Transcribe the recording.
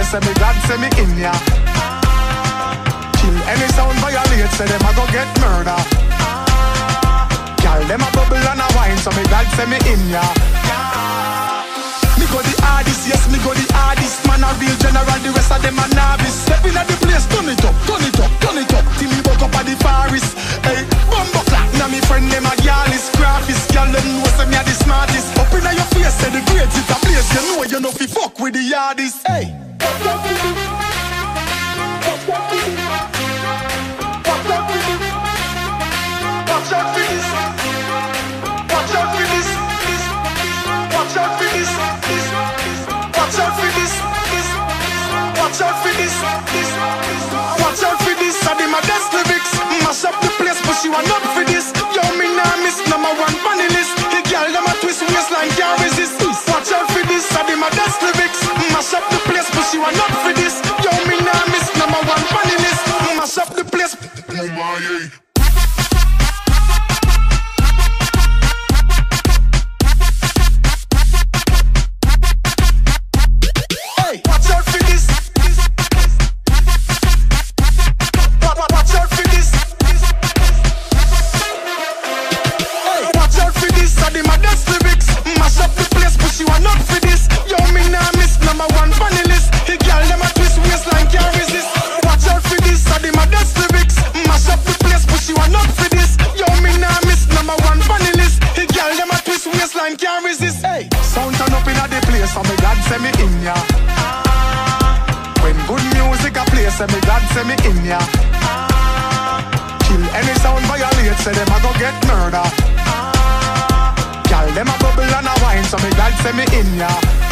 say me glad say me in ya. Kill any sound violate, say them a go get murder. Girl, them a bubble and a wine, so me glad say me in ya. Me go the hardest, yes, me go the hardest. Man a real general, the rest of them a novice. Stepping at the place, turn it up, turn it up, turn it up. Till me buck up at the forest. Hey, bumbo clap, now me friend them a girlist, graphist. Girl, them know say me a the smartest. Up inna your face, say the grades it a place. You know fi fuck with the hardest. Hey. Watch out for this. Watch out for this. Watch out for this. Watch out for this. Watch out for this. Watch out for this. I did my best lyrics. Mash up the place, but she want not for this. Yo, me nah miss number one funny list. The girl them a twist waistline can't resist. Watch out for this. I did my best lyrics. Mash up the place, but she want not for this. Yo, me nah miss number one funny list. Mash up the place. Oh my. Can't resist. Hey. Sound turn up inna the place, so me glad say me in ya. When good music a play, say me glad say me in ya. Kill any sound violate, say them a go get murder. Girl, them a bubble and a wine, so me glad say me in ya.